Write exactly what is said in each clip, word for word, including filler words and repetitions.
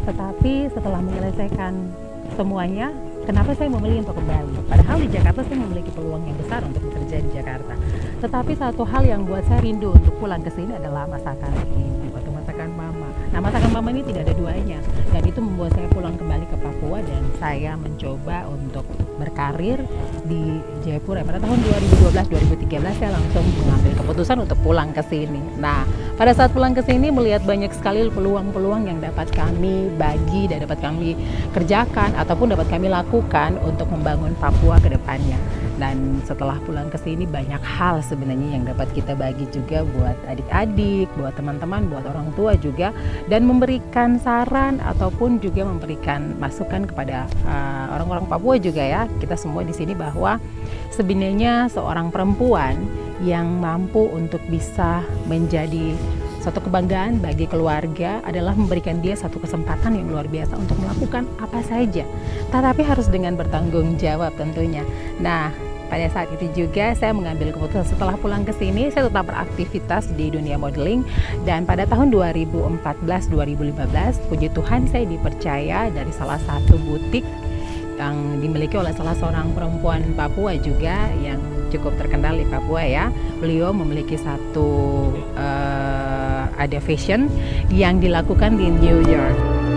Tetapi setelah menyelesaikan semuanya, kenapa saya memilih untuk kembali? Padahal di Jakarta saya memiliki peluang yang besar untuk bekerja di Jakarta. Tetapi satu hal yang buat saya rindu untuk pulang ke sini adalah masakan ibu atau masakan mama. Nah, masakan mama ini tidak ada duanya, dan itu membuat saya pulang kembali ke Papua dan saya mencoba untuk berkarir di Jayapura. Pada tahun dua ribu dua belas dua ribu tiga belas saya langsung mengambil keputusan untuk pulang ke sini. Nah, pada saat pulang ke sini melihat banyak sekali peluang-peluang yang dapat kami bagi dan dapat kami kerjakan ataupun dapat kami lakukan untuk membangun Papua ke depannya. Dan setelah pulang ke sini banyak hal sebenarnya yang dapat kita bagi juga buat adik-adik, buat teman-teman, buat orang tua juga, dan memberikan saran ataupun juga memberikan masukan kepada uh, orang-orang Papua juga ya. Kita semua di sini bahwa sebenarnya seorang perempuan yang mampu untuk bisa menjadi satu kebanggaan bagi keluarga adalah memberikan dia satu kesempatan yang luar biasa untuk melakukan apa saja, tetapi harus dengan bertanggung jawab tentunya. Nah, pada saat itu juga saya mengambil keputusan setelah pulang ke sini saya tetap beraktivitas di dunia modeling, dan pada tahun dua ribu empat belas dua ribu lima belas puji Tuhan saya dipercaya dari salah satu butik yang dimiliki oleh salah seorang perempuan Papua juga yang cukup terkenal di Papua ya. Beliau memiliki satu uh, ada fashion yang dilakukan di New York.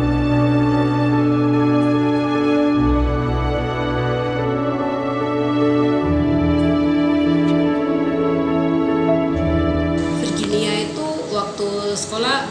Virginia itu waktu sekolah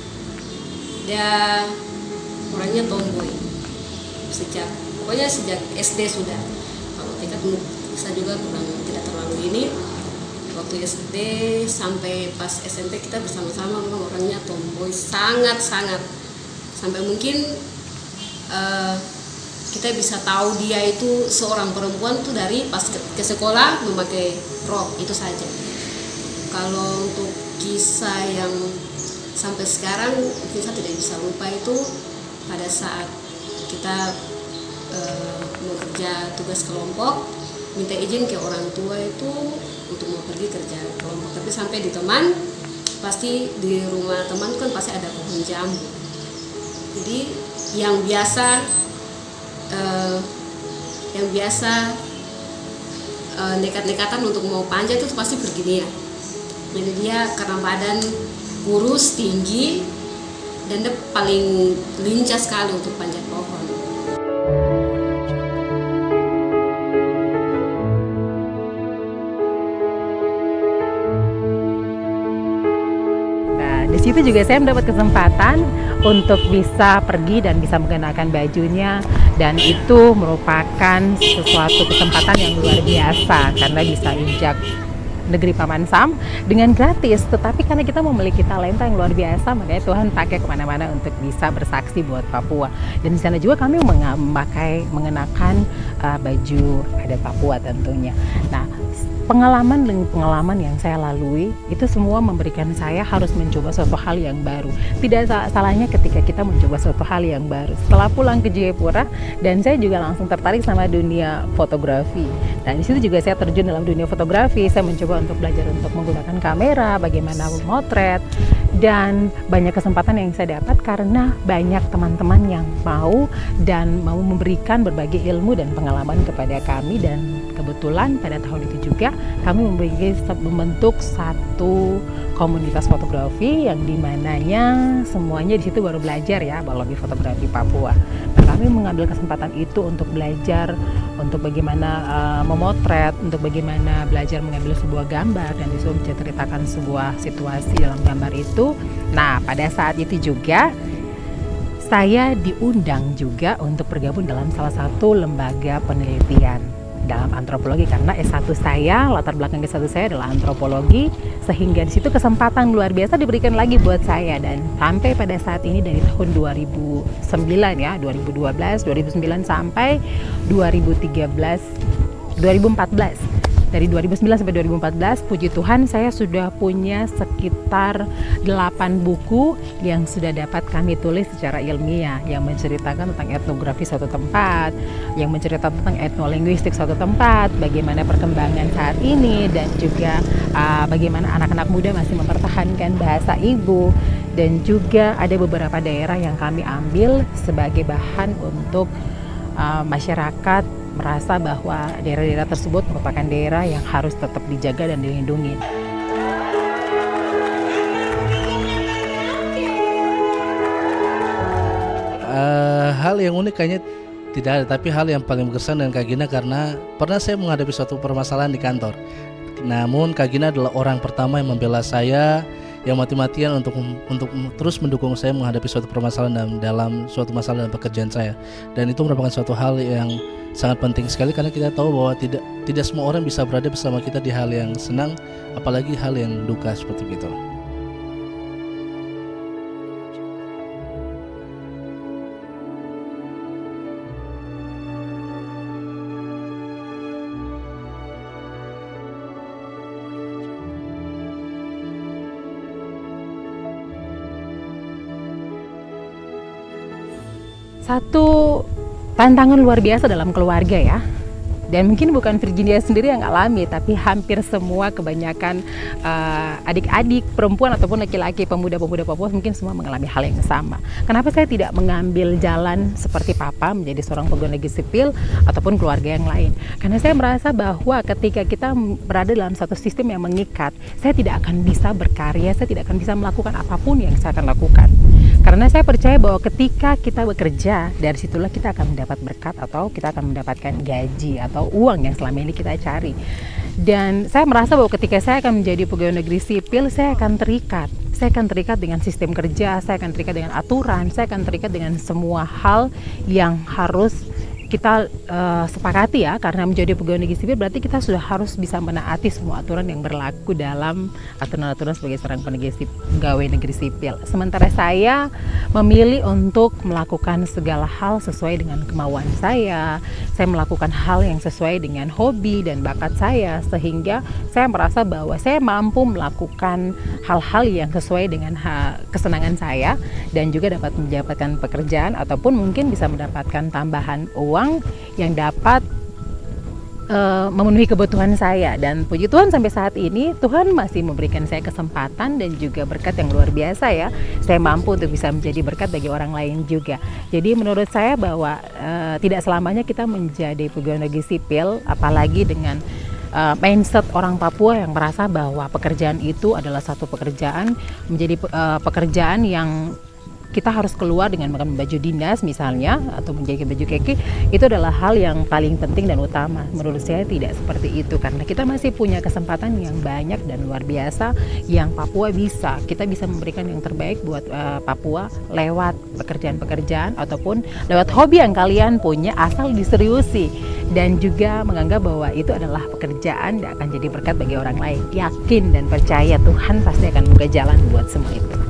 dia orangnya tomboy sejak pokoknya sejak S D sudah. Kalau T K bisa juga kurang tidak terlalu ini. Waktu S D sampai pas S M P kita bersama-sama memang orangnya tomboy sangat-sangat. Sampai mungkin uh, kita bisa tahu dia itu seorang perempuan tuh dari pas ke, ke sekolah memakai rok itu saja. Kalau untuk kisah yang sampai sekarang mungkin saya tidak bisa lupa itu pada saat kita Uh, mau kerja tugas kelompok, minta izin ke orang tua itu untuk mau pergi kerja kelompok, tapi sampai di teman, pasti di rumah teman kan pasti ada pohon jambu. Jadi yang biasa uh, yang biasa uh, nekat-nekatan untuk mau panjat itu pasti Virginia. Jadi dia karena badan kurus tinggi dan dia paling lincah sekali untuk panjat pohon. Di situ juga saya mendapat kesempatan untuk bisa pergi dan bisa mengenakan bajunya, dan itu merupakan sesuatu kesempatan yang luar biasa karena bisa injak negeri Paman Sam dengan gratis. Tetapi karena kita memiliki talenta yang luar biasa, makanya Tuhan pakai kemana-mana untuk bisa bersaksi buat Papua. Dan di sana juga kami memakai mengenakan uh, baju adat Papua tentunya. Nah, pengalaman dengan pengalaman yang saya lalui itu semua memberikan saya harus mencoba suatu hal yang baru. Tidak salahnya ketika kita mencoba suatu hal yang baru. Setelah pulang ke Jayapura, dan saya juga langsung tertarik sama dunia fotografi. Dan di situ juga saya terjun dalam dunia fotografi. Saya mencoba untuk belajar untuk menggunakan kamera, bagaimana memotret, dan banyak kesempatan yang saya dapat karena banyak teman-teman yang mau dan mau memberikan berbagai ilmu dan pengalaman kepada kami. Dan kebetulan pada tahun itu juga kami membentuk satu komunitas fotografi yang dimananya semuanya di situ baru belajar ya melalui fotografi Papua. Nah, kami mengambil kesempatan itu untuk belajar untuk bagaimana uh, memotret, untuk bagaimana belajar mengambil sebuah gambar dan disuruh menceritakan sebuah situasi dalam gambar itu. Nah, pada saat itu juga saya diundang juga untuk bergabung dalam salah satu lembaga penelitian dalam antropologi, karena S satu saya, latar belakang S satu saya adalah antropologi, sehingga di situ kesempatan luar biasa diberikan lagi buat saya. Dan sampai pada saat ini dari tahun dua ribu sembilan ya, dua ribu dua belas, dua ribu sembilan sampai dua ribu tiga belas, dua ribu empat belas dari dua ribu sembilan sampai dua ribu empat belas, puji Tuhan saya sudah punya sekitar delapan buku yang sudah dapat kami tulis secara ilmiah, yang menceritakan tentang etnografi suatu tempat, yang menceritakan tentang etnolinguistik suatu tempat, bagaimana perkembangan saat ini, dan juga uh, bagaimana anak-anak muda masih mempertahankan bahasa ibu. Dan juga ada beberapa daerah yang kami ambil sebagai bahan untuk uh, masyarakat merasa bahwa daerah-daerah tersebut merupakan daerah yang harus tetap dijaga dan dilindungi. Uh, hal yang unik kayaknya tidak ada, tapi hal yang paling berkesan dengan Kak Gina karena pernah saya menghadapi suatu permasalahan di kantor. Namun Kak Gina adalah orang pertama yang membela saya, yang mati-matian untuk untuk terus mendukung saya menghadapi suatu permasalahan dalam, dalam suatu masalah dalam pekerjaan saya. Dan itu merupakan suatu hal yang sangat penting sekali karena kita tahu bahwa tidak tidak semua orang bisa berada bersama kita di hal yang senang, apalagi hal yang duka seperti itu. Satu tantangan luar biasa dalam keluarga ya, dan mungkin bukan Virginia sendiri yang alami, tapi hampir semua kebanyakan uh, adik-adik perempuan ataupun laki-laki pemuda-pemuda Papua mungkin semua mengalami hal yang sama. Kenapa saya tidak mengambil jalan seperti Papa menjadi seorang pegawai negeri sipil ataupun keluarga yang lain? Karena saya merasa bahwa ketika kita berada dalam satu sistem yang mengikat, saya tidak akan bisa berkarya, saya tidak akan bisa melakukan apapun yang saya akan lakukan. Karena saya percaya bahwa ketika kita bekerja, dari situlah kita akan mendapat berkat atau kita akan mendapatkan gaji atau uang yang selama ini kita cari. Dan saya merasa bahwa ketika saya akan menjadi pegawai negeri sipil, saya akan terikat. Saya akan terikat dengan sistem kerja, saya akan terikat dengan aturan, saya akan terikat dengan semua hal yang harus kita uh, sepakati ya, karena menjadi pegawai negeri sipil berarti kita sudah harus bisa menaati semua aturan yang berlaku dalam aturan-aturan sebagai seorang pegawai negeri sipil. Sementara saya memilih untuk melakukan segala hal sesuai dengan kemauan saya, saya melakukan hal yang sesuai dengan hobi dan bakat saya, sehingga saya merasa bahwa saya mampu melakukan hal-hal yang sesuai dengan kesenangan saya dan juga dapat mendapatkan pekerjaan ataupun mungkin bisa mendapatkan tambahan uang yang dapat uh, memenuhi kebutuhan saya. Dan puji Tuhan sampai saat ini Tuhan masih memberikan saya kesempatan dan juga berkat yang luar biasa ya. Saya mampu untuk bisa menjadi berkat bagi orang lain juga. Jadi menurut saya bahwa uh, tidak selamanya kita menjadi pegawai negeri sipil, apalagi dengan uh, mindset orang Papua yang merasa bahwa pekerjaan itu adalah satu pekerjaan menjadi uh, pekerjaan yang kita harus keluar dengan menggunakan baju dinas misalnya atau menjaga baju keki. Itu adalah hal yang paling penting dan utama. Menurut saya tidak seperti itu, karena kita masih punya kesempatan yang banyak dan luar biasa yang Papua bisa. Kita bisa memberikan yang terbaik buat uh, Papua lewat pekerjaan-pekerjaan ataupun lewat hobi yang kalian punya, asal diseriusi dan juga menganggap bahwa itu adalah pekerjaan dan akan jadi berkat bagi orang lain. Yakin dan percaya Tuhan pasti akan buka jalan buat semua itu.